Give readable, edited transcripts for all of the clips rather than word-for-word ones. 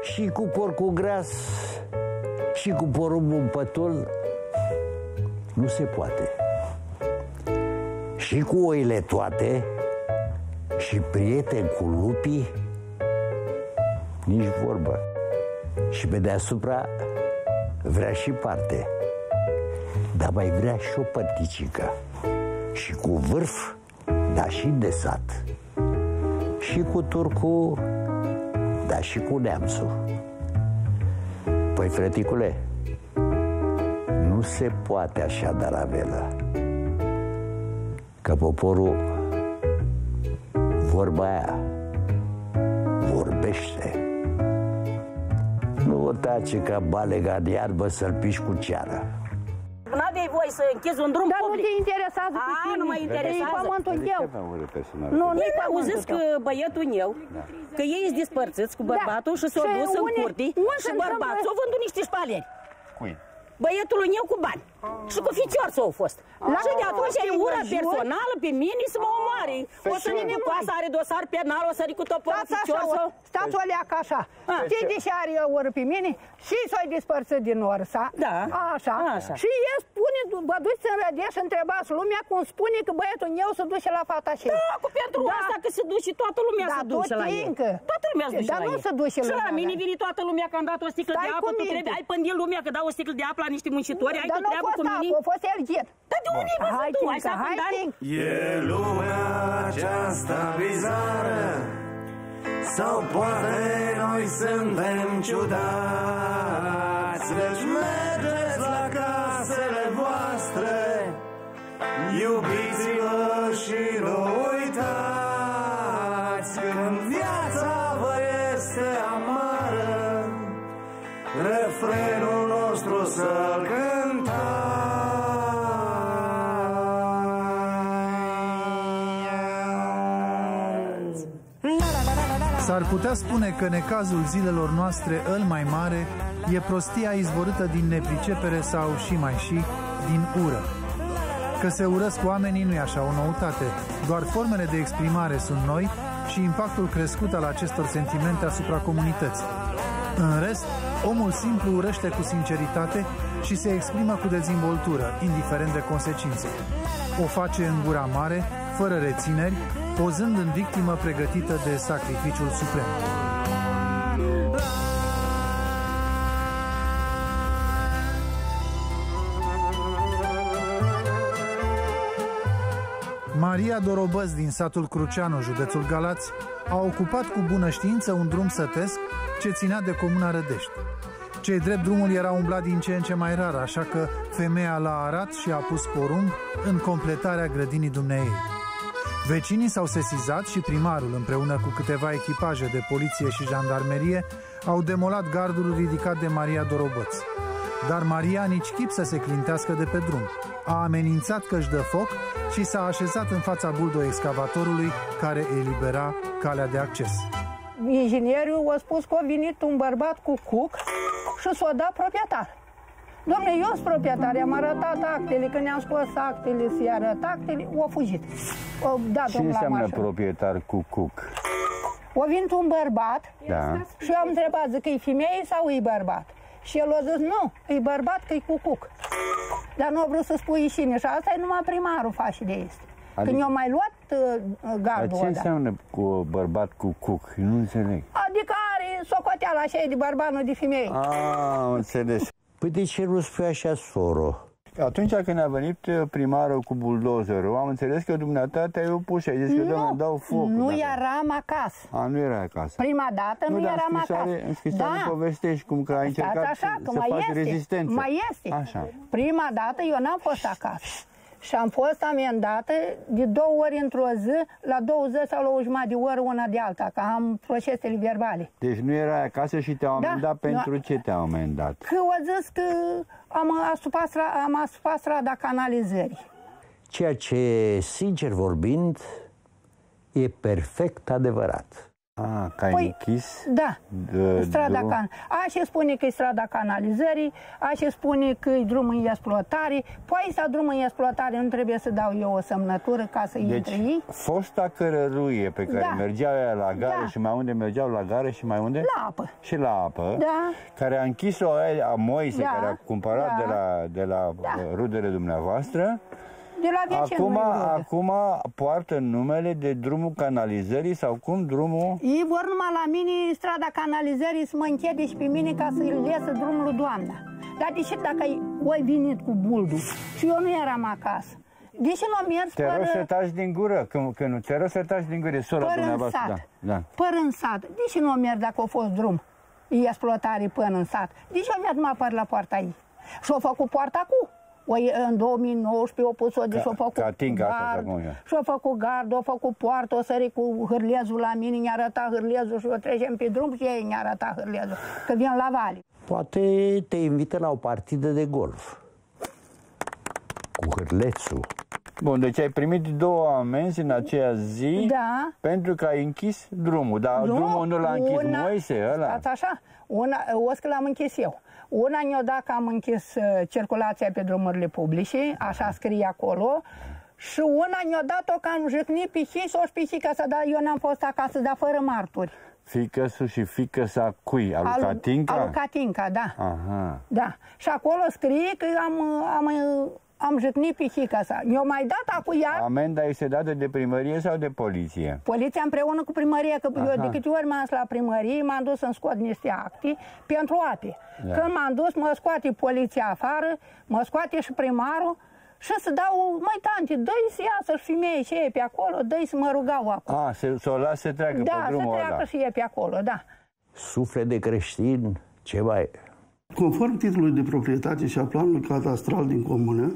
Și cu porcul gras și cu porumbul pătul nu se poate. Și cu oile toate și prieteni cu lupii nici vorbă. Și pe deasupra vrea și parte, dar mai vrea și o părticică. Și cu vârf, dar și de sat. Și cu turcul, dar și cu neamțul. Păi, frăticule, nu se poate așa de la velă. Că poporul, vorba aia, vorbește. Nu o tace ca balega de iarbă să-l piși cu ceară. N-aveai voie să închizi un drum public. Dar nu te interesează pe tine. Nu mă interesează. E pământul meu. Nu auziți că băietul meu, că ei sunt dispărțiți cu bărbatul și s-au dus în curte și bărbatul s-au vândut niște șpaleri. Cui? Băietului meu cu bani. Și cu ficior s-au fost. Și de atunci e ură personală pe mine să mă omoare. O să vine cu asta, are dosar penal, o să ri cu toporul ficior să... Stați o leacă așa. Știi de ce are ură pe mine? Și s-o-i dispărțit din orsa. Da. Așa. Și el spune, vă duceți în Rădeș și întrebați lumea cum spune că băiatul meu se duce la fata și Da, cu pentru asta că se duce toată lumea se duce la el. Toată lumea se duce la el. Dar nu se duce lumea. Și la mine vine toată lumea că am dat o sticlă de apă, tu trebuie, ai pândit lumea că dau o sticlă de apă la niște muncitori, ai tu treabă cu mine. A fost ergit. Dar de unde ai văzut tu? Ai să apândani? E lumea aceasta bizară, sau poate noi suntem ciudați. Deci mergeți la casele voastre, iubiți-vă și nu uitați. Când viața vă este amară, refrenul nostru să-l cântați. S-ar putea spune că necazul zilelor noastre, îl mai mare, e prostia izvorâtă din nepricepere sau și mai și din ură. Că se urăsc oamenii nu e așa o noutate, doar formele de exprimare sunt noi și impactul crescut al acestor sentimente asupra comunității. În rest, omul simplu urăște cu sinceritate și se exprimă cu dezvoltură, indiferent de consecințe. O face în gura mare, fără rețineri, pozând în victimă pregătită de sacrificiul suprem. Maria Dorobăț din satul Cruceanu, județul Galați, a ocupat cu bună știință un drum sătesc ce ținea de comuna Rădești. Ce-i drept, drumul era umblat din ce în ce mai rar, așa că femeia l-a arat și a pus porumb în completarea grădinii dumneei. Vecinii s-au sesizat și primarul, împreună cu câteva echipaje de poliție și jandarmerie, au demolat gardul ridicat de Maria Dorobăț. Dar Maria nici chip să se clintească de pe drum. A amenințat că își dă foc și s-a așezat în fața buldo-excavatorului care elibera calea de acces. Inginerul a spus că a venit un bărbat cu cuc și s-a dat proprietar. Dom'le, eu sunt proprietar, i-am arătat actele, când i-am scos actele să-i arăt actele, o fugit. Ce înseamnă proprietar cu cuc? A venit un bărbat și eu am întrebat, zic, e femeie sau e bărbat? Și el a zis, nu, e bărbat, că e cu cuc. Dar nu a vrut să spui cine și asta e numai primarul face de este. Când eu mai luat gardul ăla. Ce înseamnă cu bărbat cu cuc? Nu înțeleg. Adică are socoteala așa de bărbat, nu de femeie. Înțeles. Păi de ce nu spui așa, soro? Atunci când a venit primarul cu buldozerul, am înțeles că dumneata te-ai opus și ai zis că doamne, dau foc. Nu eram acasă. Nu era acasă. Prima dată nu eram acasă. În scrisoare povestești cum că ai încercat așa, să faci rezistență. Mai este. Așa. Prima dată eu n-am fost acasă. Și am fost amendată de 2 ori într-o zi, la 20 sau la o jumătate de oră una de alta, că am procesele verbale. Deci nu erai acasă și te-au amendat pentru ce te-au amendat? Că au zis că am asupat strada canalizării. Ceea ce, sincer vorbind, e perfect adevărat. Că ai închis? Da, strada și spune că e strada canalizării, și spune că e drum în exploatare. Păi să drum în exploatare, nu trebuie să dau eu o semnătură ca să intre ei. Fosta cărăruie pe care mergeau la gară și mai unde mergeau la gară și mai unde? La apă. Și la apă, care a închis-o a Moise, care a cumpărat de la rudele dumneavoastră. Acum poartă numele de drumul canalizării sau cum drumul? Ei vor numai la mine strada canalizării să mă închede și pe mine ca să-i iesă drumul lui doamna. Dar deși dacă ai venit cu buldul și eu nu eram acasă, deși nu am mers Te rog să taci din gură, că nu te rog să taci din gură, sora dumneavoastră. Până în sat, deși nu am mers dacă a fost drum, e exploatare până în sat, deși am mers numai până la poarta ei. Și-o făcut poarta cu. În 2019 au pus-o de și-o făcut gard, și-o făcut gard, o făcut poartă, o sări cu hârlezul la mine, ne arăta hârlezul și o trecem pe drum și ei ne arăta hârlezul, că vin la vale. Poate te invită la o partidă de golf cu hârlețul. Bun, deci ai primit 2 amenzi în aceea zi pentru că ai închis drumul, dar drumul nu l-a închis Moise ăla? Stați așa, o că l-am închis eu. Una ne-o dat că am închis circulația pe drumurile publice, așa scrie acolo, și una ne-o dat-o că am jăcnit pe și-o pe fiica sa, dar eu n-am fost acasă, dar fără marturi. Fiică-su și fiică-sa cui? Alu Catinca? Alu Catinca, da. Aha. Da. Și acolo scrie că am jăcnit pe fiica sa. Mi-o mai dat acum iar... Amenda este dată de primărie sau de poliție? Poliția împreună cu primărie, că eu de câte ori m-am dus la primărie, m-am dus să-mi scot niște acte pentru ape. Când m-am dus, mă scoate poliția afară, mă scoate și primarul și să dau, măi tante, dă-i să iasă și femeie și e pe acolo, dă-i să mă rugau acolo. Să o las să treacă pe drumul ăla. Da, să treacă și e pe acolo, da. Suflet de creștin, ce mai... Conform titlului de proprietate și a planului cadastral din comună,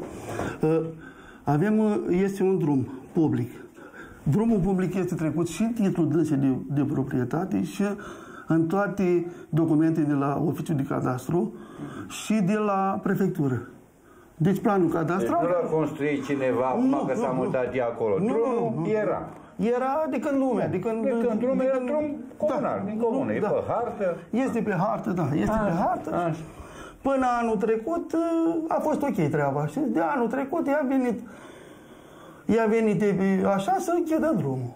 este un drum public. Drumul public este trecut și în titlul de proprietate și în toate documentele de la oficiul de cadastru și de la prefectură. Deci planul cadastral... Deci nu l-a construit cineva acum că s-a mutat de acolo. Drumul era. Era de când lumea. De când drumul era drum comunal, din comună. E pe hartă? Este pe hartă, da. Este pe hartă. Până anul trecut a fost ok treaba, știți? De anul trecut i-a venit așa să închidă drumul.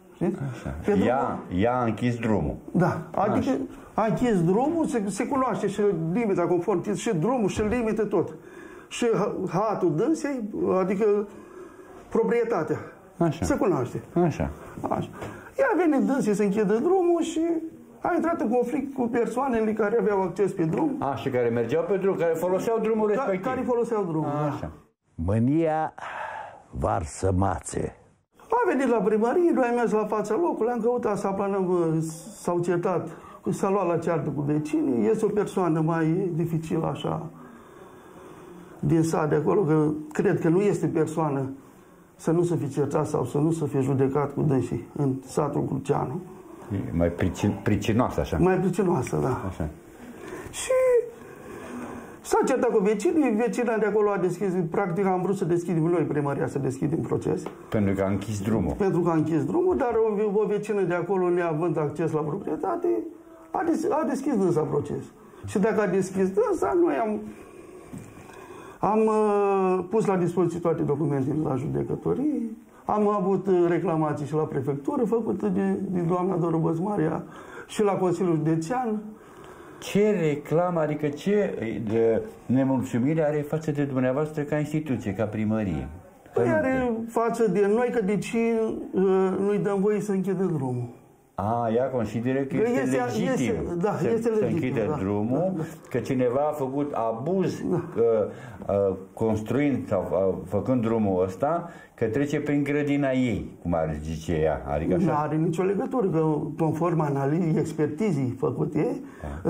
Ea a închis drumul. Da, adică a închis drumul, se cunoaște și limita conform, și drumul și limite tot. Și hatul dânsei, adică proprietatea. Așa. Se cunoaște. Așa. Ea a venit dânsei să închidă drumul și a intrat în conflict cu persoanele care aveau acces pe drum. Și care mergeau pe drum, care foloseau drumul respectiv. Care foloseau drumul, Așa. Mânia varsă mațe. A venit la primărie, noi am mers la fața locului, am căutat să aplanăm, s-au certat, s-a luat la ceartă cu vecinii, este o persoană mai dificilă așa din sat de acolo, că cred că nu este persoană să nu se fi certat sau să nu se fie judecat cu dânsii în satul Cruceanu. Mai pricinoasă, așa. Mai pricinoasă, da. Așa. Și s-a certat cu vecinii, vecina de acolo a deschis, practic am vrut să deschidem noi primăria, să deschidem proces. Pentru că a închis drumul. Pentru că a închis drumul, dar o vecină de acolo, neavând acces la proprietate, a deschis dânsa proces. Și dacă a deschis dânsa, noi am pus la dispoziție toate documentele la judecătorie, am avut reclamații și la prefectură făcute de doamna Doru Băzmaria și la Consiliul Județean. Ce reclamă, adică ce nemulțumire are față de dumneavoastră ca instituție, ca primărie? Păi are față de noi că de ce nu-i dăm voie să închidă drumul. Ea consideră că este legitim să închide drumul, că cineva a făcut abuz construind sau făcând drumul ăsta, că trece prin grădina ei, cum ar zice ea. Adică așa? Nu are nicio legătură, că conform analizii, expertizii făcute,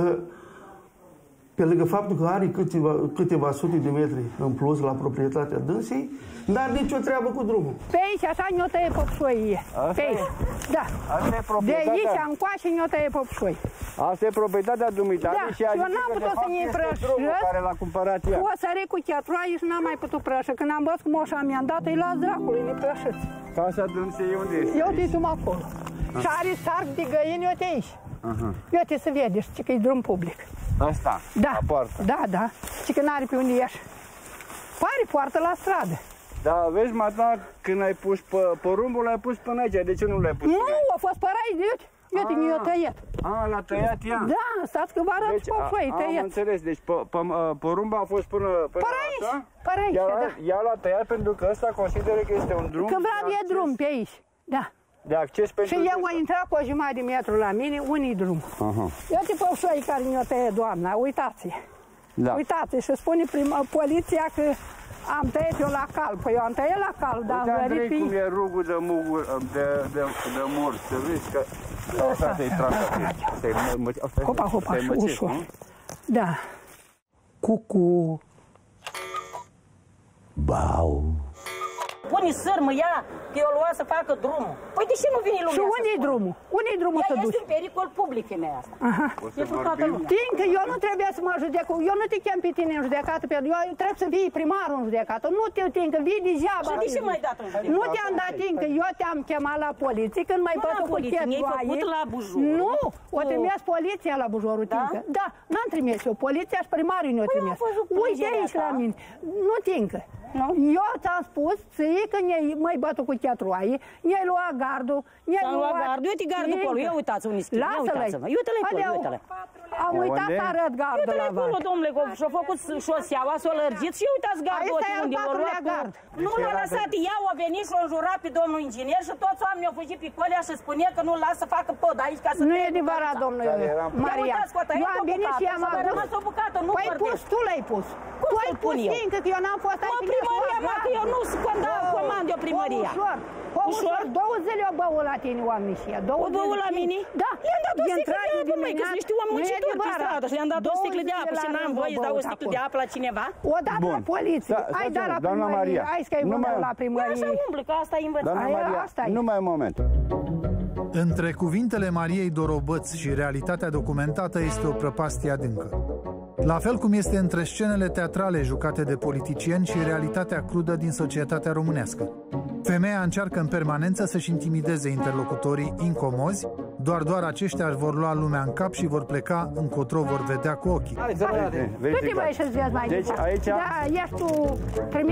pe lângă faptul că are câteva sute de metri în plus la proprietatea dânsii, n-are nicio treabă cu drumul. Pe aici, așa, ne-o tăie popșoie. Pe aici, da. De aici, încoace, ne-o tăie popșoi. Asta e proprietatea dumitare și a zis că de fapt este drumul care l-a cumpărat ea. O sări cu cheatroaie și n-am mai putut prășă. Când am văzut cum moșa mi-a dat, îi las dracului, ne prășăți. Casa dânsei unde este? Eu te-i acolo. Și are sarc de găini, uite aici. Uite să vede, știi că e drum public. Asta? Da, la poartă. da. Știi că n-are pe unde ieși. Pare poartă la stradă. Da, vezi, mata, când ai pus porumbul, l-ai pus până aici. De ce nu l-ai pus până aici? Nu, a fost pe aici, uite. Uite, mi-a tăiat. L-a tăiat ea? Da, stați că vă arăt deci, pe foi, tăiat. Am înțeles, deci porumba a fost până aici, asta? pe aici, da. Ea l-a tăiat pentru că ăsta consideră că este un drum. Că vrea de drum pe aici, da. De acces pentru... Și eu am intrat cu o jumătate de metru la mine, unii drum. Uite pe foi care mi-a tăiat doamna, uitați-i. Da. Uitați-i și spune poliția că am tăiat eu la cal. Păi eu am tăiat la cal, dar am verific. Uite, cum e rugul de mur, să vezi că... Asta te-i trasă. Hopa, ușor. Da. Cucu. Bau. Pune sârmă ea, că eu lua să facă drumul. Păi de ce nu vine lumea? Și unde-i drumul? Unde-i drumul să duci? Ea este un pericol public, femeia asta. Pentru toată lumea. Fiindcă eu nu trebuie să mă judec, eu nu te chem pe tine în judecată, pentru eu trebuie să vii primarul în judecată. Nu te tin că vii degeaba. Și de ce m-ai dat în judecată? Nu te-am dat tin că eu te-am chemat la poliție când mai bătut cu chetroaie. la Bujor. Nu, o trimis poliția la Bujorul, tincă. Da, n-am trimis eu, poliția și primarul ne-o trimis. Uite aici la mine, nu tincă. Eu ți-am spus ție că mai bătut cu chetroaie, i-ai luat gardul, i-ai luat gardul, uite gardul acolo, ia uitați unde scrie, uite-l acolo, uite-l. Am uitat să arăt gardul la acolo, domnule, și-a făcut șoseaua, s-a lărgit și uitați gardul unde l-a luat. Nu l-a lăsat, ea a venit și l-a înjurat pe domnul inginer și toți oamenii au fugit pe colea și spunea că nu-l lasă să facă pod aici ca să... Nu e adevărat, domnule Maria. Eu am venit și am adus. Păi pus, tu l-ai pus. Tu ai pus, fiindcă că eu n-am fost aici. Primăria, mă, că eu nu comand eu primăria. Ușor, 2 zile o băut la tine oamenii și ea. O băut la mine? Da. I-am dat o sticlă de apă, măi, că niște oameni muncitori pe stradă și i-am dat o sticlă de apă și n-am voie să dau o sticlă de apă la cineva. O dat la poliție, ai dat la primărie, hai să-i vână la primărie. Așa umblă, că asta e învățat. Doamna Maria, numai un moment. Între cuvintele Mariei Dorobăț și realitatea documentată este o prăpastie adâncă. La fel cum este între scenele teatrale jucate de politicieni și realitatea crudă din societatea românească. Femeia încearcă în permanență să-și intimideze interlocutorii incomozi, doar aceștia își vor lua lumea în cap și vor pleca încotro vor vedea cu ochii. Câte mai să-ți vezi mai deci aici... Da, ești tu trimis...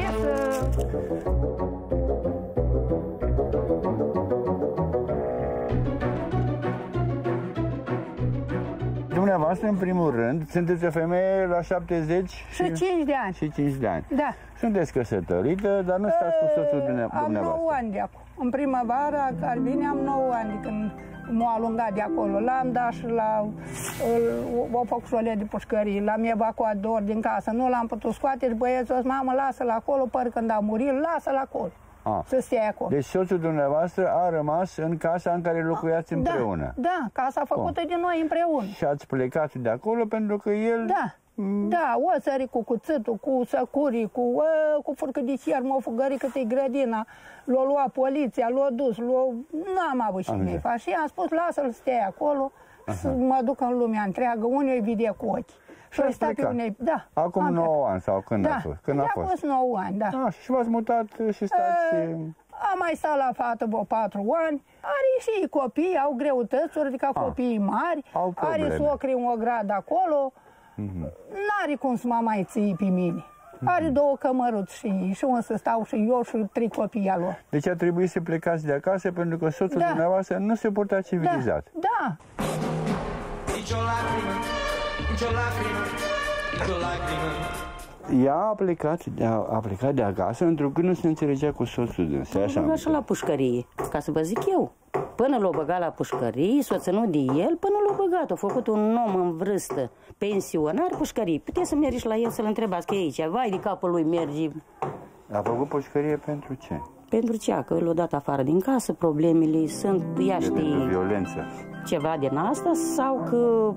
Dumneavoastră, în primul rând, sunteți o femeie la 70 și 5 de ani. Și 5 de ani. Da. Sunteți căsătorită, dar nu stați cu soțul dumneavoastră. Am 9 ani de acolo. În primăvara care vine am 9 ani de când m-a alungat de acolo. L-am dat și o făcut șolet de pușcării, l-am evacuat de ori din casă. Nu l-am putut scoate și băiețul ăsta, mamă, lasă-l acolo, păr când a murit, lasă-l acolo. Să stea acolo. Deci soțul dumneavoastră a rămas în casa în care locuiați împreună. Da, casa făcută de noi împreună. Și ați plecat de acolo pentru că el... Da, o sări cu cuțitul, cu săcurii, cu furcă de cer, m-a fugărit cât e grădina, l-a luat poliția, l-a dus, n-am avut și mai fac. Și i-am spus, lasă-l stea acolo, să mă duc în lumea întreagă, unii îi vede cu ochi. Și ați plecat? Acum 9 ani sau când a fost? Când a fost 9 ani, da. Și v-ați mutat și stați... Am mai stat la fată 4 ani, are și copii, au greutăți, adică copiii mari, are socri în o gradă acolo, n-are cum să mă mai ții pe mine. Are 2 cămăruți și unde să stau și eu și 3 copii al lor. Deci a trebuit să plecați de acasă pentru că soțul dumneavoastră nu se purta civilizat. Da. Nici o lacrimă, nici o lacrimă, nici o lacrimă. Ea a plecat de acasă întrucât nu se înțelegea cu soțul dânsă. L-a băgat și la pușcărie, ca să vă zic eu. Până l-a băgat la pușcărie, s-a ținut de el, până l-a băgat. A făcut un om în vârstă, pensionar, pușcărie. Puteți să mergi și la el să-l întrebați că e aici. Vai de capul lui merge. A făcut pușcărie pentru ce? Pentru ce? Că l-a dat afară din casă, problemele sunt, ea știe... Pentru violență. Ceva din asta sau că...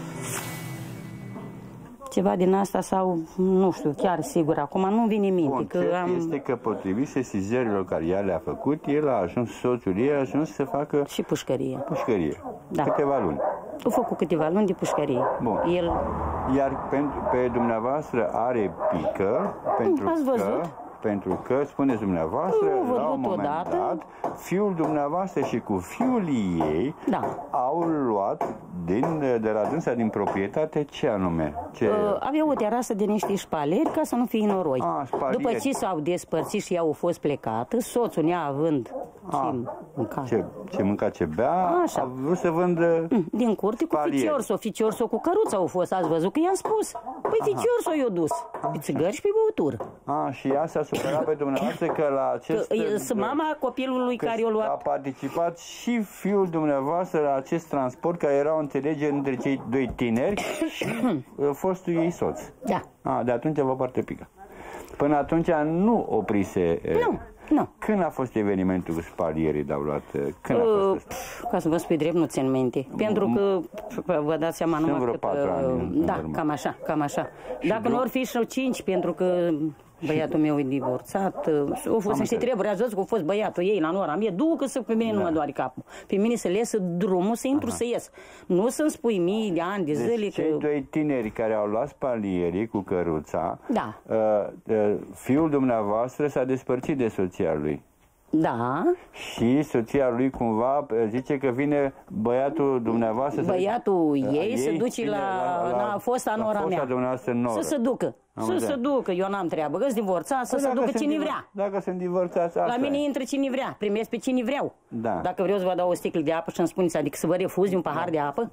Ceva din asta sau, nu știu, chiar sigur, acum nu vine minte. Este că potrivit sesizărilor care ea le-a făcut, el a ajuns, soțul ei a ajuns să facă... Și pușcărie. Pușcărie. Da. Câteva luni. A făcut câteva luni de pușcărie. Bun. Iar pe dumneavoastră are pică, pentru Ați văzut? că... Pentru că, spuneți dumneavoastră, la un moment dat, fiul dumneavoastră și cu fiul ei au luat de la dânsa din proprietate ce anume? Aveau o terasă de niște șpaleri ca să nu fie noroi. După ce s-au despărțit și ea au fost plecată, soțul neavând ce mânca, ce bea, a vrut să vândă din curte cu ficiorso cu căruța au fost, ați văzut că i-am spus. Păi ficiorso i-a dus, pe țigări și pe băutură. Și ea s-a supărat pe dumneavoastră că la acest... Mama copilului care o luat. A participat și fiul dumneavoastră la acest transport, care era o înțelegere între cei doi tineri și fostul ei soț. Da. De atunci vă poartă pică. Până atunci nu oprise... Nu. Când a fost evenimentul cu spalierii de-au luat? Când a fost asta? Ca să vă spui drept, nu țin minte. Pentru că vă dați seama numai vreo 4 ani. Da, cam așa. Dacă nu ar fi și 5, pentru că băiatul meu e divorțat, au fost niște treburi, ați văzut că a fost băiatul ei la nora mie, ducă să pe mine nu mă doare capul. Pe mine să le ies drumul, să intru, să ies. Nu să-mi spui mii de ani, de zile. Cei doi tineri care au luat spalierii cu căruța, fiul dumneavoastră s-a despărțit de soția lui. Da. Și soția lui cumva zice că vine băiatul dumneavoastră... Băiatul ei se duce la fosta nora mea. Să se ducă. Să se ducă, eu n-am treabă, că-s divorțat, să se ducă cine vrea. Dacă sunt divorțați, la mine intră cine vrea, primesc pe cine vreau. Dacă vreau să vă dau o sticlă de apă și îmi spuneți, adică să vă refuzi un pahar de apă.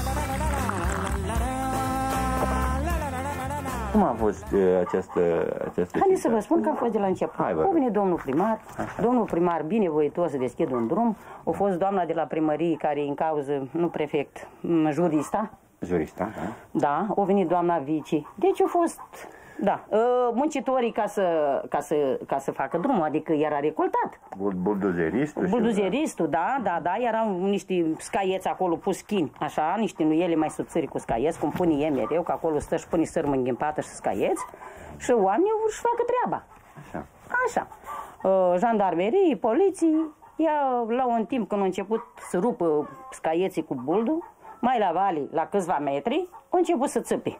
Cum a fost această Haideți să vă spun că a fost de la început. A venit domnul primar, domnul primar binevoitor să deschidă un drum, a fost doamna de la primărie care în cauză, nu prefect, jurista. Da, a venit doamna vici. Deci a fost, muncitorii ca să facă drumul, adică era recoltat. Buldozeristul, da, erau niște scaieți acolo pus chini, așa, niște nuiele mai subțiri cu scaieți, cum pune ei mereu, că acolo stă și pune sârmă înghimpată și scaieți, și oamenii vor să facă treaba. Așa. Jandarmerii, poliții, la un timp când a început să rupă scaieții cu buldul, mai la vale, la câțiva metri, a început să țâpe.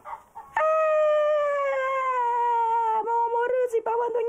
Mă omorâți,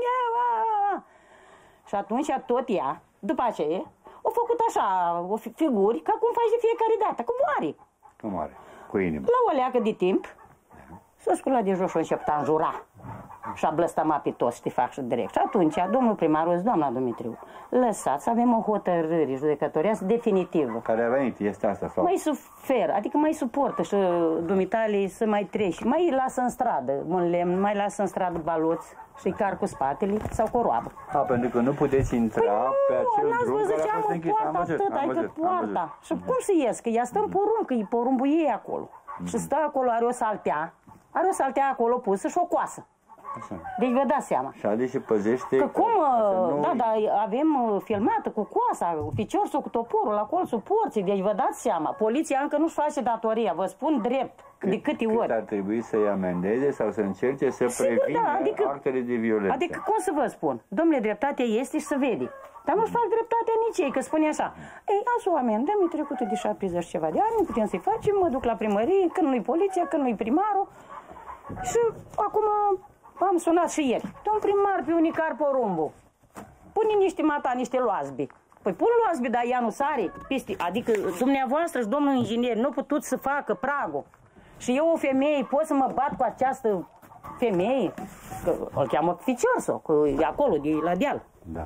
și atunci tot ea, după aceea, a făcut așa, o figuri, ca cum faci de fiecare dată, cum moare. Cu inima. La o leacă de timp, s-a sculat de jos și a început a înjura. Și a blăstămat pe toți, știi, fac și direct. Și atunci, domnul primarul, doamna Dumitriu, lăsați să avem o hotărâre judecătorească definitivă. Care a venit, este asta? Sau? Mai suferă, adică mai suportă și dumitale să mai treci, mai lasă în stradă un lemn, mai lasă în stradă baloți și car cu spatele sau cu o roabă. Pentru că nu puteți intra pe acel drum care a fost închis. Am văzut. Poarta. Și cum să ies? Că ea stă în porumb, că e porumbul ei acolo. Și stă acolo, are o saltea acolo pusă și o coasă. Deci vă dați seama. Și ade și păzește... Că cum, avem filmată cu coasa, ficiorsul cu toporul, la colțul porții, deci vă dați seama. Poliția încă nu-și face datoria, vă spun drept, de câte ori. Cât ar trebui să-i amendeze sau să încerce să prevină actele de violență. Adică cum să vă spun? Domnule, dreptatea este și se vede. Dar nu-și fac dreptatea nici ei, că spune așa. Ei, azi o amendăm, e trecută de 70 ceva de ani, nu putem să-i facem, mă duc la primărie, când nu-i poliția, când nu-i primarul. Și acum... am sunat și ieri. Domn primar, pe unicar porumbul. Pune niște loazbi. Păi pun loazbi, dar ea nu sare. Adică dumneavoastră și domnul inginer nu putut să facă pragul. Și eu o femeie, pot să mă bat cu această femeie? Că o cheamă ficiorso, că e acolo, de la deal. Da.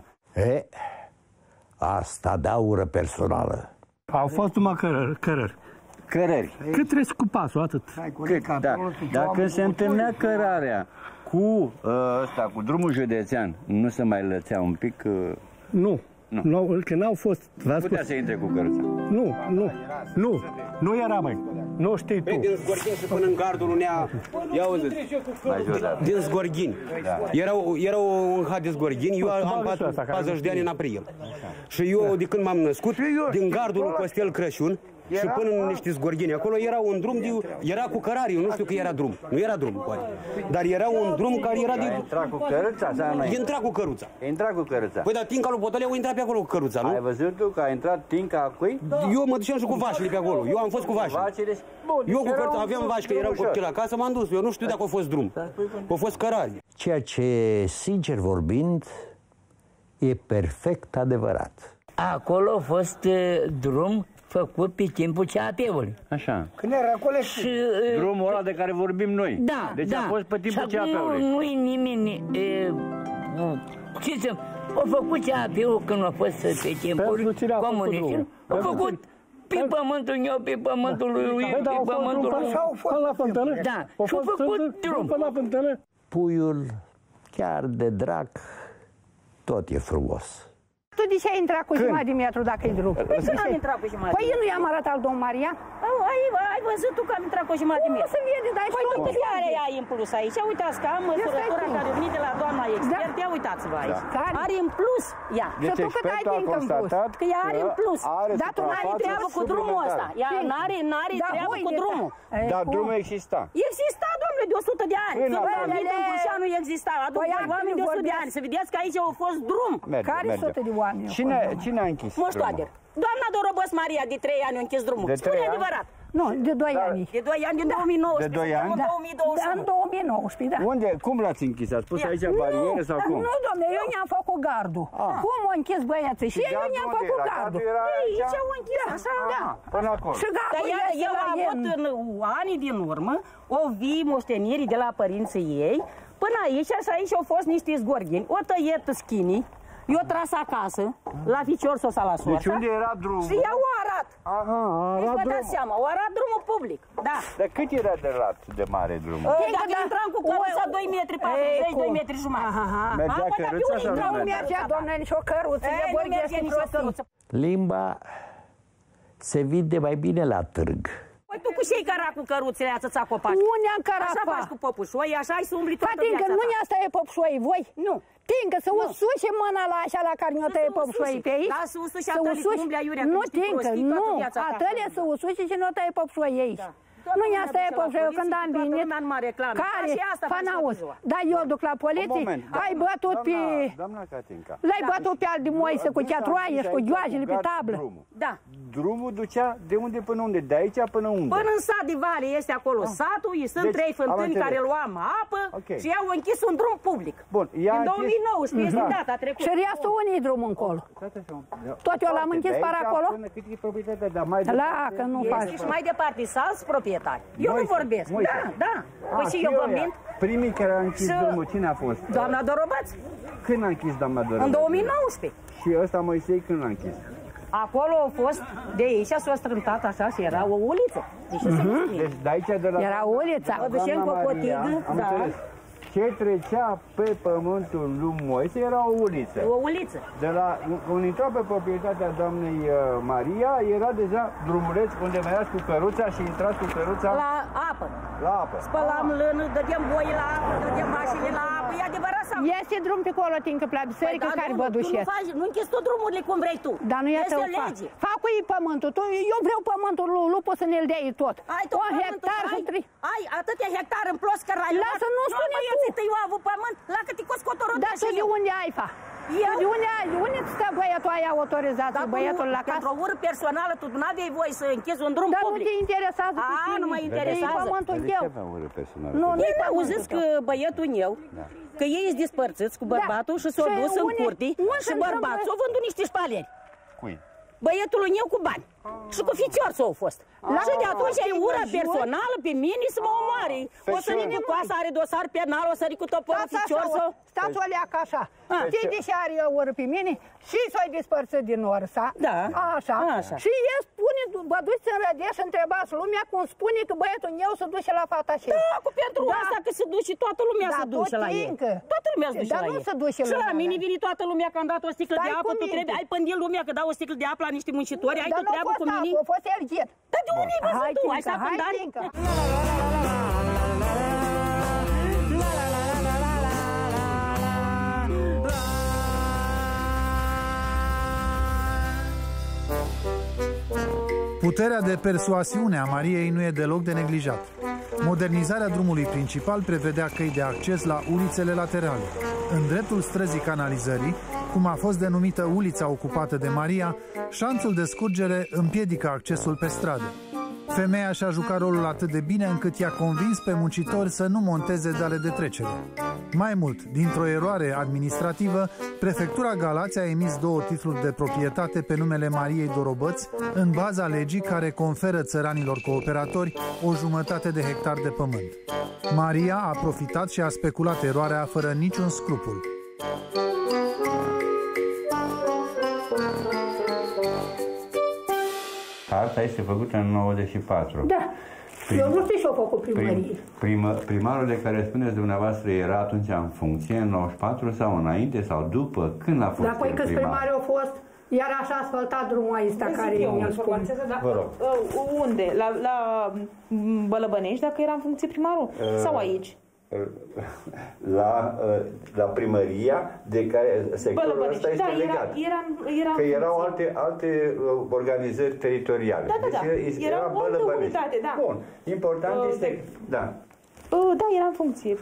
Asta da ură personală. Au fost numai cărări. Cât treci cu pasul, atât. Dacă se întâlnea cărarea cu drumul județean, nu se mai lățea un pic? Nu. Că n-au fost... Putea să intre cu căruța. Nu era, măi. Nu știi tu. Din Zgorghini și până în gardul unea... Ia auzi, din Zgorghini. Era un hat de Zgorghini, eu am 40 de ani în aprilie. Și eu, de când m-am născut, din gardul lui Costel Crăciun, și până în niște zgorghini. Acolo era un drum, era cu cărari, eu nu știu că era drum. Nu era drum, poate. Dar era un drum care era de... Intra cu căruța sau nu? Intra cu căruța. Intra cu căruța. Păi, dar Tinca lui Botăleu intra pe acolo cu căruța, nu? Ai văzut tu că a intrat Tinca cui? Eu mă duceam și cu vașile pe acolo. Eu am fost cu vașile. Eu cu căruța, aveam vași, că eram copil acasă, m-am dus. Eu nu știu dacă a fost drum. A fost cărari. Ceea ce, sincer vorbind, e perfect adevărat. Acolo a fost drum făcut pe timpul CAP-ului. Așa. Când era acolo și drumul ăla de care vorbim noi. Da, deci da. a fost pe timpul CAP-ului. Nu-i nimeni... a făcut CAP-ul când a fost pe timpul comunismului. A făcut pe pământul meu, pe pământul lui, pe pământul lui. Până la fântână? Da, și-a făcut drum. Până la fântână? Puiul, chiar de drac, tot e frumos. Tu de ce ai intrat cu jumătate de metru dacă e drum? Păi să n-am intrat cu jumătate. Păi eu nu i-am arătat al domnul Maria? Ai văzut tu că am intrat cu jumătate de metru? Nu se vede, dar păi tu câte are ai în plus aici? Uitați că am măsurătura care vine de la doamna expert. Ia uitați-vă aici. Are în plus. Ia. Deci și tu cât ai din în plus? Că ea are în plus. Dar tu n-are treabă cu drumul ăsta. Ea n-are treabă cu drumul. Dar drumul exista. Exista, domnule, de 100 de ani. Să vă vedeți în Bușanu exista. Aduc oameni de 100 de ani. Să vedeți că aici au fost drum. Care 100 de oameni? Cine a închis Moștoader. Doamna Dorobăs Maria, de 3 ani a închis drumul. Spune adevărat. Nu, de 2 ani. De 2 ani, din 2019. De 2 ani? Da, în 2019, da. Unde? Cum l-ați închis? Ați pus aici bariere sau cum? Nu, domnule, eu ne-am făcut gardul. Cum au închis băieții? Și eu ne-am făcut gardul. Aici au închis, așa, da. Până acolo. Și gardul el a avut în anii din urmă o vii moștenirii de la părinții ei. Până aici, și aici au fost niște zgorghini, o tăiet schinii. Eu tras acasă, la ficior sau la soarta. Deci unde era drumul? Și ea o arat. Aha, deci vă dați seama, o arat drumul public. Da. Dar cât era de lat de mare drumul? Dacă intram cu căruța 2 metri 40, 2 metri jumătate. Mergea căruța sau nu mergea? Doamne, nici o căruță. Nu mergea nici o căruță. Limba se vinde mai bine la târg. Păi tu cu ce-i căra cu căruțele atâția copaci? Nu ne-am cărat. Așa faci cu popușoi, așa ai să umbli toată viața ta. Nu ne-asta e popușoi, voi? Nu. Tincă, să usuce mâna la așa la care ne-o tăie popușoi pe aici. Da, să usuce atâle cu umbli aiurea. Nu, tincă, nu. Atâle să usuce și ne-o tăie popușoi aici. Nu i-asta e popușoi, când am venit. Care? Fanauzi. Dar eu duc la poliție, ai bătut pe... Doamna Catinca. L-ai bătut pe al de Moise cu ceatroaie și cu gheoajele pe tablă. Da. Drumul ducea de unde până unde? De aici până unde? Până în sat de vale este acolo satul, sunt 3 fântâni care luam apă și i-au închis un drum public. Bun, în 2019 este data trecută. Și restul unii drumul încolo. Tot eu l-am închis par acolo? La, că nu faci. Și mai departe, salți proprietari. Eu nu vorbesc. Da. Păi și eu vă mint. Primii care au închis drumul, cine a fost? Doamna Dorobăț. Când a închis doamna Dorobăț? În 2019. Și ăsta Moisei când l-a închis? Acolo a fost, de aici s-a strâmtat așa și era o uliță. Deci de aici de la... Era ulița. O ducem cu o cotigă, da. Ce trecea pe pământul lui Moise era o uliță. O uliță. De la, când intra pe proprietatea doamnei Maria, era deja drumuleț unde mergeați cu căruța și intrați cu căruța... La apă. La apă. Spălam lână, dădeam boi la apă, dădeam vașile la apă, e adevărat sau? Este drum pe acolo, tincă, la biserică, care vă duceți. Nu închizi tot drumurile cum vrei tu. Dar nu este lege. Fac cu ei pământul. Eu vreau pământul lui Lupu să ne-l dea tot. Ai tot un hectar și 3. Ai atâtea hectare în plus că l-ai luat. Lasă, nu spune tu. Eu am avut pământ, la cât i-a scotorot. Dar tu de unde ai, fa? De unde îți stă băiatul aia autorizație, băiatul la casă? Pentru o ură personală, tu nu aveai voie să închizi un drum public. Dar nu te interesează pe tine. Nu mă interesează. E pământul tău. Ei n-auziți că băietul meu, că ei sunt dispărțiți cu bărbatul și s-au dus în curte și bărbatul s-au vândut niște șpaleri. Cui? Băietul meu cu bani. Și cu fițior s-au fost. Și de atunci e ură personală pe mine să mă omoare. O să ridic cu asta, are dosar penal, o să ridic cu toporul fițior sau... Stați o leacă așa. Știi de ce are ură pe mine? Și s-o-i dispărțit din orsa. Da. Așa. Și el spune, vă duceți în Rădeș și întrebați lumea cum spune că băiatul meu se duce la fata și Da, cu pentru asta că se duce, toată lumea se duce la el. Toată lumea se duce la el. Dar nu se duce și la mine vine toată lumea că am dat o sticlă de apă, tu trebuie, ai pândit lumea că dau o sticlă de apă la niște muncitori, ai tu treabă cu mine. A fost ergit. Dar de unde ai văzut tu? Ai stat pândare? Puterea de persoasiune a Mariei nu e deloc de neglijat. Modernizarea drumului principal prevedea căi de acces la ulițele laterale. În dreptul străzii canalizării, cum a fost denumită ulița ocupată de Maria, șanțul de scurgere împiedică accesul pe stradă. Femeia și-a jucat rolul atât de bine încât i-a convins pe muncitori să nu monteze deale de trecere. Mai mult, dintr-o eroare administrativă, Prefectura Galați a emis 2 titluri de proprietate pe numele Mariei Dorobăț, în baza legii care conferă țăranilor cooperatori o jumătate de hectar de pământ. Maria a profitat și a speculat eroarea fără niciun scrupul. Asta este făcută în 94. Da. Eu nu știu ce-o făcut primărie. Primarul de care spuneți dumneavoastră era atunci în funcție, în 94 sau înainte sau după? Când a fost primar? Câți primari au fost? Iar așa asfaltat drumul aici care mi-l spune. Vă rog. Unde? La Bălăbănești, dacă era în funcție primarul? Sau aici? La primăria de care sectorul ăsta este legat. Că erau alte organizări teritoriale. Da. Deci era o altă unitate, da. Bun. Important este... Da. Da, era în funcție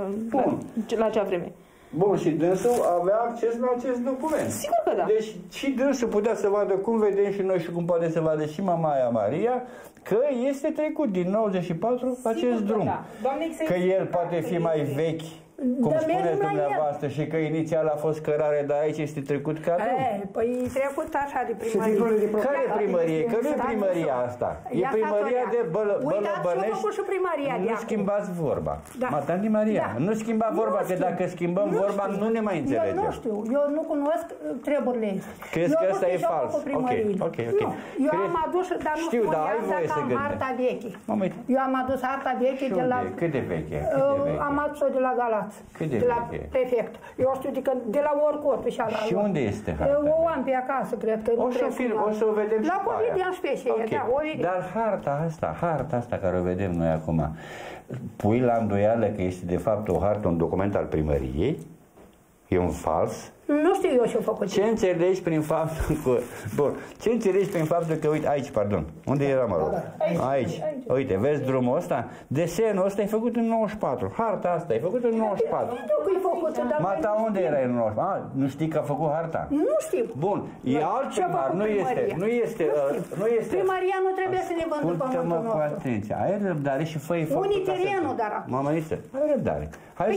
la acea vreme. Bun, și dânsul avea acces la acest document. Sigur că da. Deci și dânsul putea să vadă, cum vedem și noi și cum poate să vadă și mamaia Maria, că este trecut din 94 acest drum. Da. Că el poate fi mai vechi, cum spuneți dumneavoastră, și că inițial a fost cărare, dar aici este trecut ca drum. Păi trecut așa de primărie. Care primărie? Că nu e primăria asta. E primăria de Bălăbănești. Nu schimbați vorba. Matandi Maria, nu schimba vorba, că dacă schimbăm vorba, nu ne mai înțelegem. Eu nu știu, eu nu cunosc treburile astea. Crezi că ăsta e fals? Ok. Eu am adus, dar nu spuneam dacă am harta veche. Eu am adus harta veche de la... Cât de veche? Am adus-o de la Galați. De la prefect. Eu știu de la Orcot. Și unde este harta? O am pe acasă, cred că. O să o vedem și la Covidian Special, da. Dar harta asta care o vedem noi acum, pui la îndoială că este de fapt o hartă, un document al primăriei? E un fals? Nu știu eu ce-o făcut. Ce înțelegi prin faptul că... Bun. Ce înțelegi prin faptul că, uite, aici, pardon. Unde era, mă rog? Aici. Uite, vezi drumul ăsta? Desenul ăsta e făcut în 94. Harta asta e făcută în 94. Mata, unde era în 94? Nu știi că a făcut harta? Nu știu. Bun. E alt primar. Nu este. Primaria nu trebuie să ne vândă pământul nostru. Cu atenție. Ai răbdare și fă-i faptul. Unii terenul, dar... Mamăniță, ai răbdare. Hai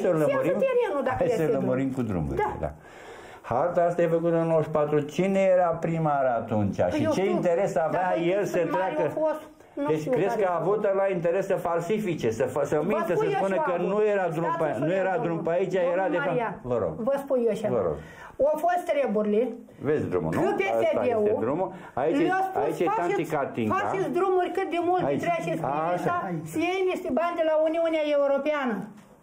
să lămurim cu drumul. Da. Harta asta e făcută în 94. Cine era primar atunci? Și ce interes avea el să treacă? Deci crezi că a avut la interes să falsifice, să mintă, să spună că nu era drum pe aici, era de fapt... Vă rog. Vă spun eu ceva. Au fost treburile. Vezi drumul, nu? Asta este drumul. Aici e tanti Catinca. Faceți drumuri cât de mult treceți prin asta, să iei niște bani de la Uniunea Europeană.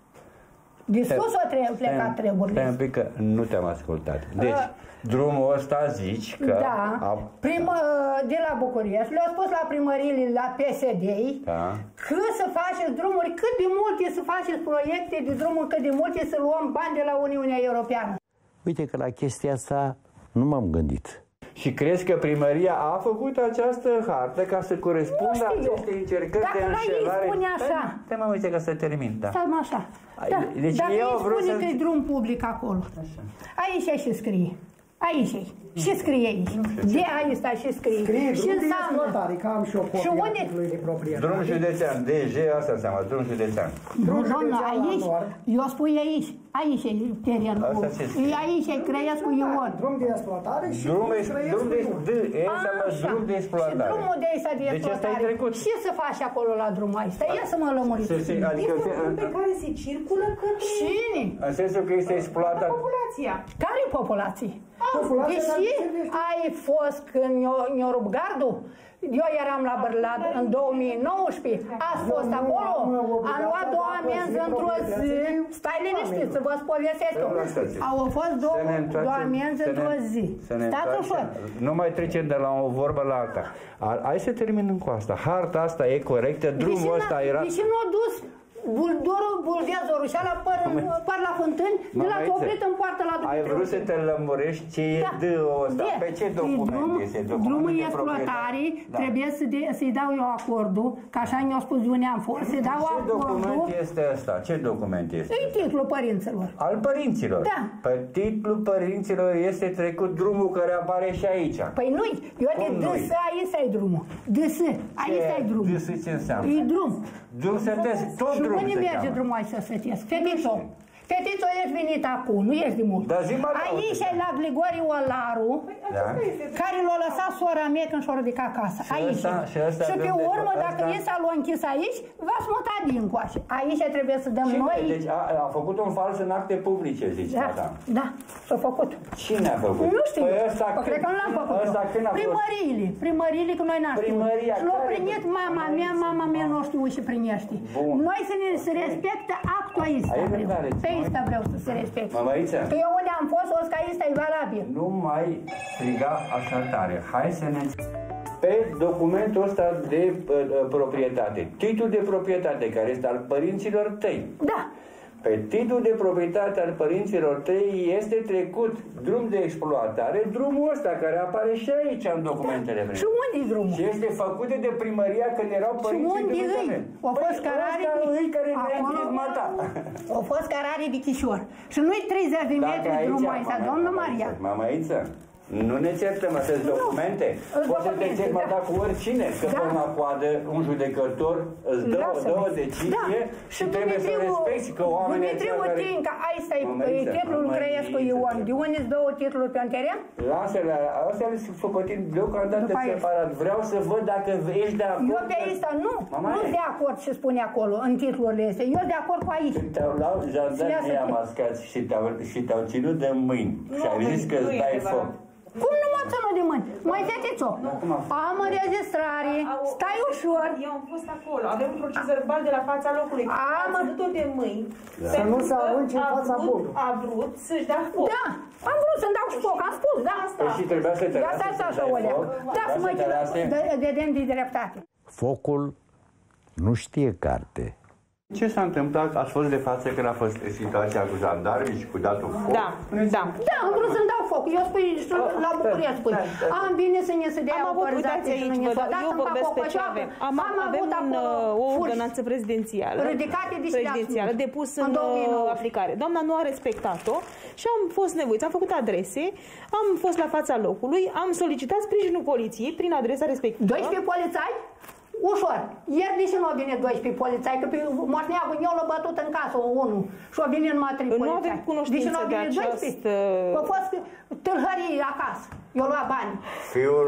Discus o plecat treburile. Stai un pic că nu te-am ascultat. Deci, drumul ăsta zici că... Da, de la București, le-au spus la primăriile, la PSD, că să faceți drumuri, cât de multe să faceți proiecte de drumuri, cât de multe să luăm bani de la Uniunea Europeană. Uite că la chestia asta nu m-am gândit. Și crezi că primăria a făcut această hartă ca să corespundă aceste încercări de înșelare? Dacă spune așa. Te mă uite ca să termin, da. Stai așa. Deci dacă ei spune că e drum public acolo, aici și scrie. Aici e. Și scrie aici. De aici stai și scrie. Și înseamnă. Și unde? Drum județean. DG, asta înseamnă. Drum județean. Domnul, aici. Eu spui aici. Aici e terenul. Aici e Crăiescu Ion. Drum de exploatare și drum de exploatare. Și drumul de ăsta de exploatare. Ce să faci acolo la drumul ăsta? Ia să mă lămuriți. Adică pe care se circulă către... Cine? În sensul că este exploatat. Populația. Care populație? Deși ai fost când ne-a rupt gardul, eu eram la Bărlad în 2019, ați fost acolo, am luat 2 amenzi într-o zi, stai liniștit să vă povestesc. Au fost 2 amenzi într-o zi. Stați ușor. Nu mai trecem de la o vorbă la alta. Hai să terminăm cu asta. Harta asta e corectă, drumul ăsta era... Deși nu a dus buldezorul și ala par la fântâni, de la oprit în poartă la Dumitru. Ai vrut să te lămurești ce e D-ul ăsta? Pe ce document este? Drumul exploatare, trebuie să-i dau eu acordul, că așa mi-au spus de unde am fost, să-i dau acordul. Ce document este ăsta? Ce document este? E titlul părinților. Al părinților? Da. Pe titlul părinților este trecut drumul care apare și aici. Păi nu-i, eu de DS, aici ai drumul. DS, aici ai drumul. DS ce înseamnă? E drum. Drum sătesc, tot drum se cheamă. Și unde merge drumul aici să sătesc? Fetițo. Fetițo, ești venit acum, nu ești de mult. Aici ai la Grigori Olaru, care l-a lăsat sora mea când și-a ridicat casa. Aici. Și pe urmă, dacă e să l-a închis aici, v-ați mutat din coace. Aici trebuie să dăm noi. Deci a făcut un fals în acte publice, zici, da? Da, s-a făcut. Cine a făcut? Nu știu, cred că nu l-am făcut. Primăriile, că noi n-am știut. Și l-a primit mama mea nu știu și primește. Noi să respecte actul aici. Pe aici vreau să se respecte. Mămăriță? Că eu unde am fost, o să că aici e valabil. Nu mai striga așa tare. Hai să ne... Pe documentul ăsta de proprietate, titlul de proprietate care este al părinților tăi. Da. Pe titlul de proprietate al părinților tăi este trecut drum de exploatare, drumul ăsta care apare și aici în documentele mele. Și unde e drumul? Și este făcut de primăria când erau părinții. Și unde e? Au fost cărare Au fost cărare de Chișor. Și nu-i 30 de metri drumul aici, doamnă Maria. Mamaiță, nu ne certăm, astea documente. Poți să te ceri măcar cu oricine, că până la coadă un judecător îți dă o decizie și trebuie să respecti că oamenii... Dumitru Tinca, aici e titlul Crăiescu Ion. De unde îți dă titlul pe un teren? Lasă-le, astea le sunt făcute deocamdată separat. Vreau să văd dacă ești de acord. Eu pe aici nu sunt de acord ce spune acolo, în titlurile astea. Eu de acord cu aici. Te-au luat jandarmii amascați și te-au ținut de mâini și ai zis că îți dai foc. Cum nu mă ținut de mâini? Mai fetițo, am înregistrare, stai ușor. Eu am fost acolo, avem un proces verbal de la fața locului. Am ținut-o de mâini. Să nu se arunce în fața bună. A vrut să-și dea foc. Da, am vrut să-mi dau foc, am spus, da. Și trebuia să te lasă să dai foc? Da, să mă vedem de dreptate. Focul nu știe carte. Ce s-a întâmplat? Ați fost de față când a fost situația cu jandarmii și cu datul foc? Da. Da, am vrut să-mi dau foc. Eu spui, la București spui. Am bine să ne se dea autorizație și nu ne s-a dat. Eu vorbesc pe ce avem. Avem o ordonanță prezidențială. Ridicate depus în aplicare. Doamna nu a respectat-o și am fost nevoiți. Am făcut adrese, am fost la fața locului, am solicitat sprijinul poliției prin adresa respectivă. 12 polițai? Ușor. Ieri de ce nu au venit 12 polițai? Că pe moșneagul eu l-a bătut în casă unul și au venit numai 3 polițai. Nu avem cunoștință de această... A fost tâlhărie acasă. Eu lua bani. Fiul,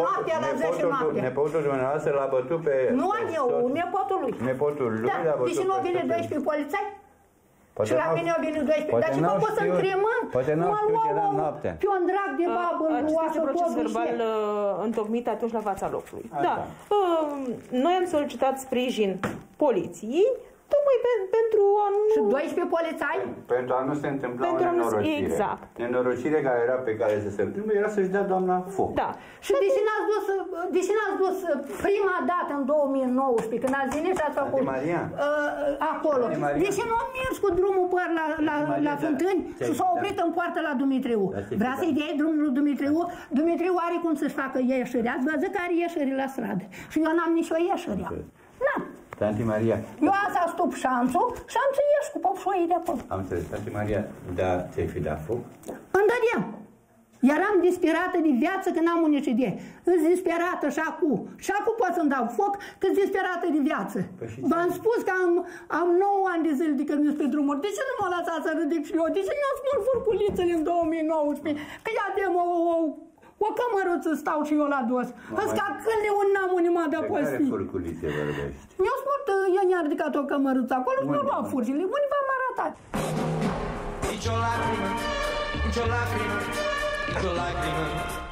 nepotul dumneavoastră l-a bătut pe... Nu am eu, nepotul lui. Nepotul lui l-a bătut. De ce nu au venit 12 polițai? Și la mine au venit 12. Dar ce mă pot să-mi cremând? Poate n-au știut, era noaptea. Pe un drag de babă, acesta este proces verbal întocmit atunci la fața locului. Da. Noi am solicitat sprijin poliției, tocmai pentru a nu... Și 12 polițai? Pentru a nu se întâmpla o nenorocire. Exact. Nenorocire care era pe care să se întâmple era să-și dea doamna foc. Da. Și deși n-ați dus prima dată în 2019, când ați venit și ați făcut acolo, deși nu am mers cu drumul până la Fântâni și s-a oprit în poartă la Dumitriu. Vrea să-i dea drumul lui Dumitriu? Dumitriu are cum să-și facă ieșire. Ați văzut că are ieșire la stradă. Și eu n-am nicio ieșire. N-am. Tanti Maria. Eu asta stup șanțul și am să ies cu popșoii de acolo. Am înțeles. Tanti Maria, da, ți-ai fi dat foc? Îmi dădeam. Eram disperată de viață că n-am nici idee. Îți disperată și acum. Și acum pot să-mi dau foc că îți disperată de viață. V-am spus că am 9 ani de zile de când pe drumuri. De ce nu mă lăsați să ridic și eu? De ce nu-mi spun furculițele în 2019? Că ia de o cămăruță stau și eu la dos. Ăsta când de un n-am unima de posti. Pe care furculițe vorbești? Mi-a spus, eu ne-a ridicat o cămăruță acolo și mi-a luat furcile. Unde v-am arătat? Nici o lacrimă, nici o lacrimă, nici o lacrimă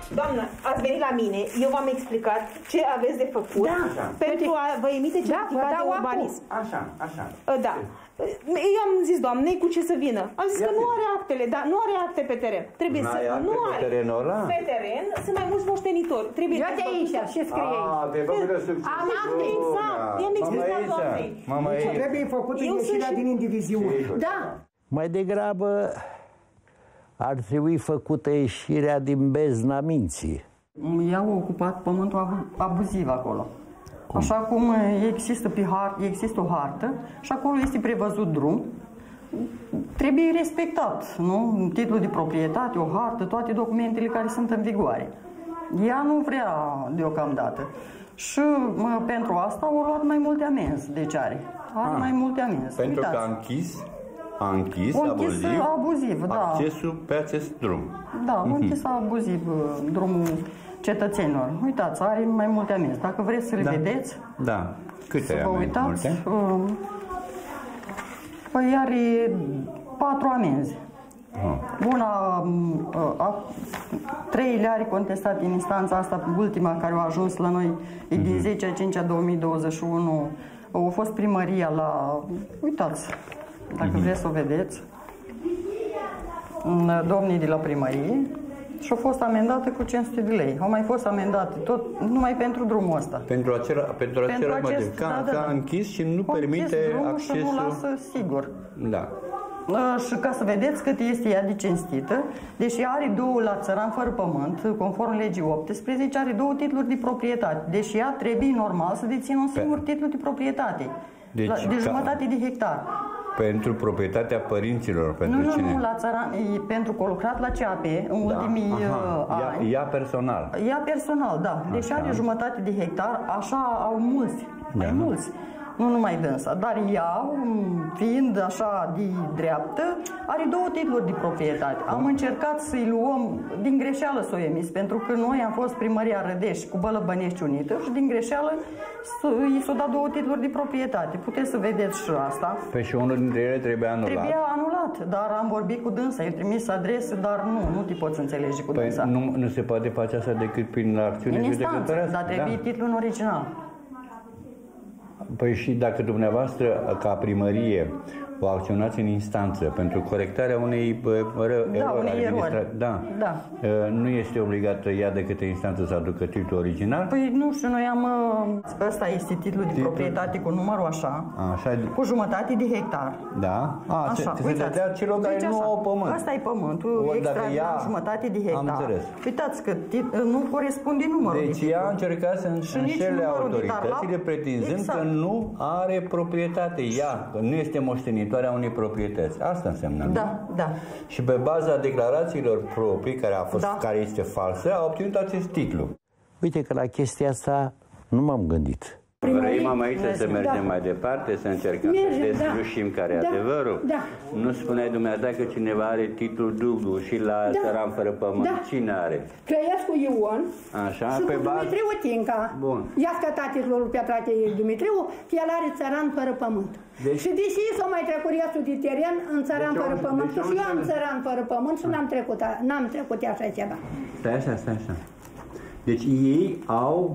Doamnă, ați venit la mine, eu v-am explicat ce aveți de făcut pentru a vă emite certificat de urbanism. Așa. Da. Eu am zis doamnei cu ce să vină. Am zis că nu are actele, dar nu are acte pe teren. Trebuie să nu are. Pe terenul ăla? Pe teren sunt mai mulți moștenitori. Trebuie ia-te aici, ce scrie aici? Am acte, exact. I-am explicat doamnei. Trebuie făcut ieșirea din indiviziune. Da. Mai degrabă ar trebui făcută ieșirea din bezna minții. I-au ocupat pământul abuziv acolo. Așa cum există o hartă și acolo este prevăzut drum, trebuie respectat, nu? Titlul de proprietate, o hartă, toate documentele care sunt în vigoare. Ea nu vrea deocamdată. Și pentru asta au luat mai multe amenzi, deci are mai multe amenzi. Pentru că a închis abuziv, da. Accesul pe acest drum. Da, a închis abuziv drumul cetățenilor. Uitați, are mai multe amenzi. Dacă vreți să le vedeți, câte să vă uitați, păi are 4 amenzi. Una, 3 le are contestat în instanța asta, ultima care a ajuns la noi, e din 10/5/2021. A fost primăria la... Uitați, dacă vreți să o vedeți, domnii de la primărie, și a fost amendată cu 500 de lei. Au mai fost amendate tot numai pentru drumul ăsta. Pentru acela motiv. Că a închis și nu permite accesul. Și nu lasă sigur. Da. Și ca să vedeți cât este ea de cinstită, deși are 2 la țăran fără pământ, conform legii 18, are 2 titluri de proprietate. Deși ea trebuie normal să dețină un singur titlu de proprietate. De jumătate de hectar. Pentru proprietatea părinților, pentru cine? Nu, la țăran, e pentru că a lucrat la CAP în ultimii ani. Ea personal. Ea personal, da. Deși are jumătate de hectar, așa au mulți, mai mulți. Nu numai dânsa, dar ea, fiind așa de dreaptă, are 2 titluri de proprietate. Am încercat să-i luăm, din greșeală s-o emis, pentru că noi am fost primăria Rădești cu Bălăbănești Unită și din greșeală i s-o dat 2 titluri de proprietate. Puteți să vedeți și asta. Păi și unul dintre ele trebuie anulat. Trebuia anulat, dar am vorbit cu dânsa, i-a trimis adrese, dar nu te poți înțelege cu dânsa. Nu se poate face asta decât prin acțiune judecătorească? Dar trebuie titlul în original. Păi și dacă dumneavoastră, ca primărie, o acționați în instanță pentru corectarea unei erori, nu este obligată ea de către instanță să aducă titlul original? Păi nu știu, noi am... Ăsta este titlul de proprietate cu numărul așa, cu jumătate de hectar. Da? Se dădea celor care nu au pământ. Asta e pământul, extra jumătate de hectar. Uitați că nu corespunde numărul. Deci ea a încercat să înșele autoritățile pretinzând că nu are proprietate. Ea, că nu este moștenitoarea unei proprietăți. Asta înseamnă. Da. Și pe baza declarațiilor proprii, care este falsă, a obținut acest titlu. Uite că la chestia asta nu m-am gândit. Vrei, mama, aici să mergem mai departe, să încercăm să deslușim care e adevărul? Nu spuneai dumneavoastră că cineva are titlul dublu și la țăran fără pământ. Cine are? Trăiescu Ion și cu Dumitriu Tinca. Ia scăta titlul lui Pietrate Dumitriu, că el are țăran fără pământ. Și deși s-a mai trecut restul de teren în țăran fără pământ, și eu am țăran fără pământ și n-am trecut așa ceva. Stai așa. Deci ei au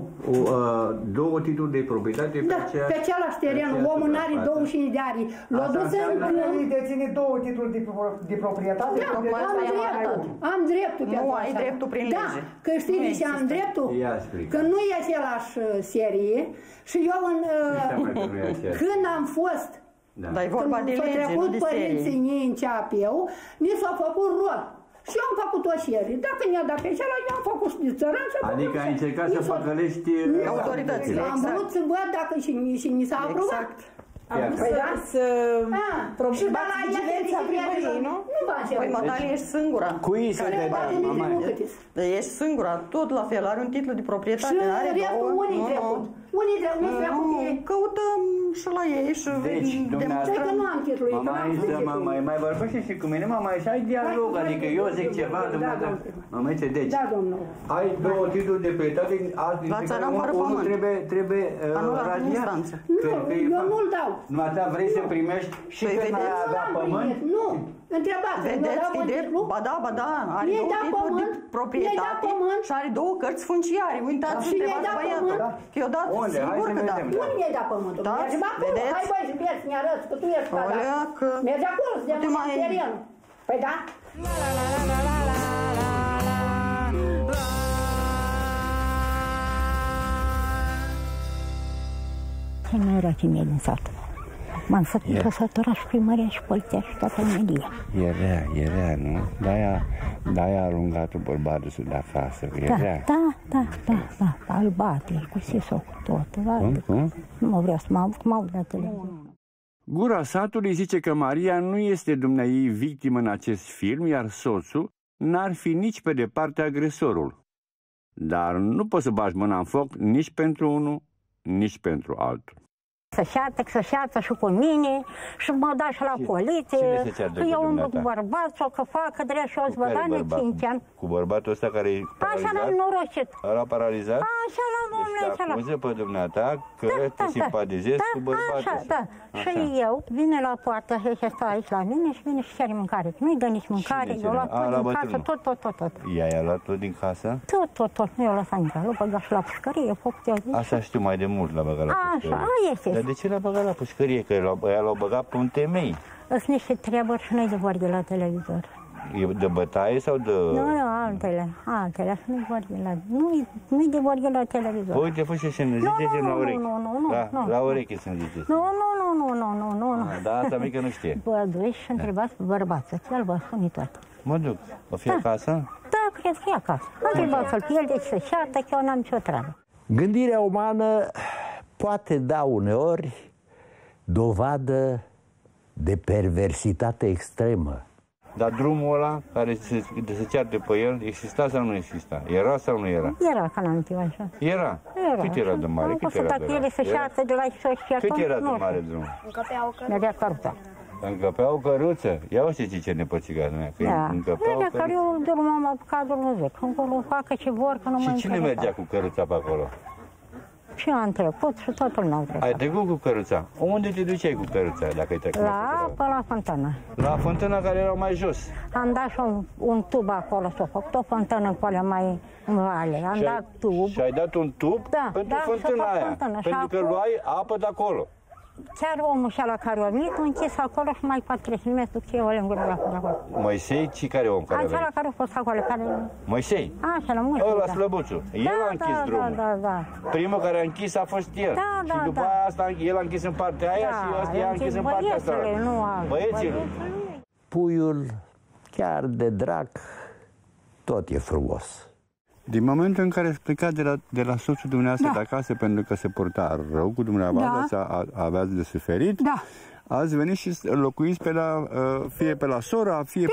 2 titluri de proprietate pe același teren. Omul n-are 25 de ani. L-a dus în câmp. Deține 2 titluri de proprietate? Am dreptul pe Nu ai dreptul prin lege. Da, că știi de ce am dreptul? Că nu e același serie și eu când am fost, când s-au trecut părinții mei în Ceapeu, ni s-a făcut rod. Și eu am făcut o serie. Dacă mi-a dat pe acela, eu am făcut și de țăran. Adică ai încercat să păcălești autoritățile. Am vrut să văd dacă și mi s-a aprobat. Am vrut să probați vigilența primăriei, nu? Păi, Natalia, ești singura. Cui să te dai? Ești singura. Tot la fel, are un titlu de proprietate. Și restul unii trecut. Unii trecut. Căutăm și la ei și demonstrăm. Că nu am titlul. Mai vorbește și cu mine, mama, și ai dialog. Adică eu zic ceva, dumneavoastră. Mămice, deci, Da, domnul. ai două titluri de proprietate, dintre care unul trebuie radiat. Nu, eu nu-l dau. Dumneata vrei să primești și pe mai avea pământ? Nu, întrebați. Vedeți, ba da, are două titluri de proprietate și are două cărți funciare. Uitați, întrebați băiatul. Că i-o dat, sigur că da. Unde mi-ai dat pământul? Mergem acolo, hai băi, mergi să ne arăți, că tu ești pe da. Mergi acolo să demonstrezi terenul. Păi da? Nu era cine din sat. M-am săturat și primăria și poliția și toată media. E rea, nu? De-aia a alungat-o bărbatul să de acasă, e rea. Da, îl bate, cu sisul, cu tot. Cum? Nu mă vreau să mă aud la televizor. Gura satului zice că Maria nu este dumneai victimă în acest film, iar soțul n-ar fi nici pe departe agresorul. Dar nu poți să bagi mâna în foc nici pentru unul, nici pentru altul. Să șeată și cu mine și mă da și la poliție, că eu umblu cu bărbatul, că facă drept și o să vă da ne 5 ani. Cu bărbatul ăsta care e paralizat? Așa l-am norocit. Ăla paralizat? Așa l-am Deci te acuză pe dumneata că te simpatizezi cu bărbatul ăsta. Și eu vine la poartă și stă aici la mine și vine și cere mâncare. Nu-i dă nici mâncare, eu luat tot din casă, tot. I-a luat tot din casă? Tot, nu i-a lăsat nimic. L-a băgat și la pușcărie, Asta știu mai de mult, l-a băgat la pușcărie. Așa, este. Dar de ce l-a băgat la pușcărie? Că l-au băgat pe un temei. Sunt niște treburi și nu-i de vorbe la televizor. E de bătaie sau de... Nu, altele, nu-i vorbe la... Nu-i de vorbe la televizor. Uite, fă și să-mi ziceți la urechi. Nu. La urechi să-mi ziceți. Nu. Da, asta mică nu știe. Vă duci și întrebați pe bărbață, că el vă spune toate. Mă duc. O fi acasă? Da, cred că e acasă. Întrebați-l pe el, deci să șeartă, că eu n-am nicio treabă. Gândirea umană poate da uneori dovadă de perversitate extremă. Dar drumul ăla care se ceartă pe el, exista sau nu exista? Era sau nu era? Era, că n-am știut așa. Era? Cât era de mare? Cât era de Cât era de mare drumul? Încăpeau căruța. Mergea căruța. Încăpeau căruță? Ia uite ce nepățigatul mea. Da. Mergea că eu de m-am apucat drumul zic. Încolo facă ce vor, că nu mai Și cine mergea cu căruța pe acolo? Și eu am trecut și totul n-au trecut. Ai trecut cu căruța? Unde te duceai cu căruța dacă ai trecut? La fântână. La fântâna care era mai jos? Am dat și un tub acolo, s-a făcut o fântână cu alea mai în vale. Am dat tub. Și ai dat un tub pentru fântâna aia? Pentru că luai apă de acolo. Chiar omul ăla la care a venit, a închis acolo și mai 4 km ce o lângă la acolo. Moisei, ci care om care a venit? Acela care a fost acolo, care... Moisei? Așa, la Moisei, ăla slăbuțul. El a închis drumul. Da. Primul care a închis a fost el. Și după aia asta, el a închis în partea aia și ăsta i-a închis în partea asta. Băieților. Puiul, chiar de drac, tot e frumos. Din momentul în care ați plecat de la soțul dumneavoastră de acasă pentru că se purta rău cu dumneavoastră, aveați de suferit, ați venit și locuiți fie pe la sora, fie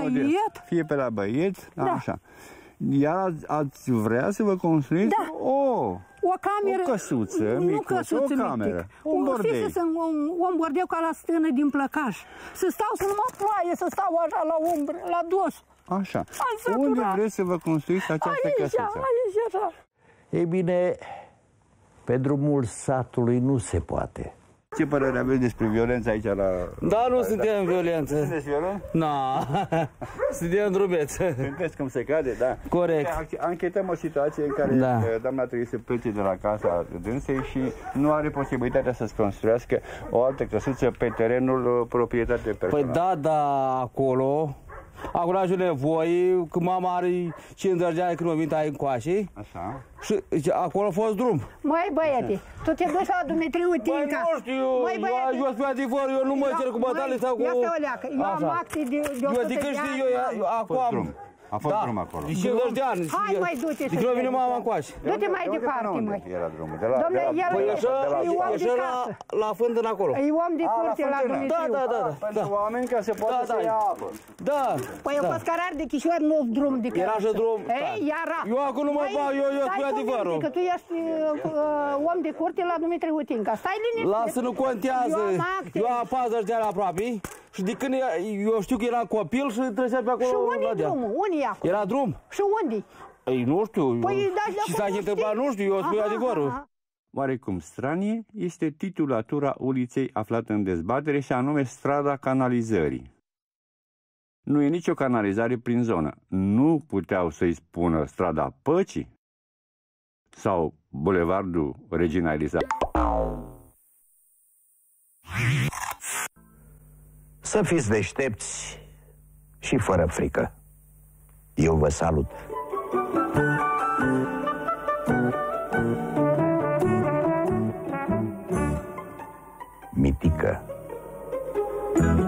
pe la băieți, așa. Iar ați vrea să vă construiți o căsuță mică, o cameră, un bordei. Un bordeu ca la stână din Plăcaș. Să stau să nu mă ploaie, să stau așa la umbră, la dos. Așa. Unde vreți să vă construiți această căsuță? Aici, așa. Ei bine, pe drumul satului nu se poate. Ce părere aveți despre violența aici la... Da, nu suntem violență. Sunteți violent? Nu, suntem drubeți. Sunteți cum se cade, da. Corect. Anchetăm o situație în care doamna trebuie să plece de la casa dânsei și nu are posibilitatea să-ți construiască o altă căsuță pe terenul proprietate personală. Păi da, acolo ajunge nevoie, că mama are 50 de ani când mă vin aici încoace. Așa. Și acolo a fost drum. Măi, băiete, tu te duci la Dumitriu Tinca. Băi, nu știu, eu sunt adevăr, eu nu mă cer cu bătale sau cu... Ia să o leacă, eu am acte de 100 de ani. Eu acum am... A fost drum acolo. De 50 de ani. Hai, mai du-te să când vine mama încoace. Du-te mai departe, măi. Era drumul? Dom'le, el e om de casă. La fântână acolo. E om de curte la Dumitriu. Da. Pentru oameni ca să poată să ia apă. Da. Păi eu fost carare de Chișor, nu drum de casă. Era și drum. Ei, era. Eu acum nu mă bag, eu spun adevărul. Că tu ești om de curte la Dumitriu Tinca. Stai liniștit. Lasă, nu contează. Eu am 40 de ani aproape. Și de când eu știu că era copil și trecea pe acolo. Și unde-i drumul? Unde e acolo? Era drum. Și unde? Ei, nu știu. Păi, și s-a întâmplat, nu știu, eu spun adevărul. Oarecum stranie este titulatura uliței aflată în dezbatere și anume strada canalizării. Nu e nicio canalizare prin zonă. Nu puteau să-i spună strada Păcii sau bulevardul Regina Elisabeta. Să fiți deștepți și fără frică. Eu vă salut. Mitică.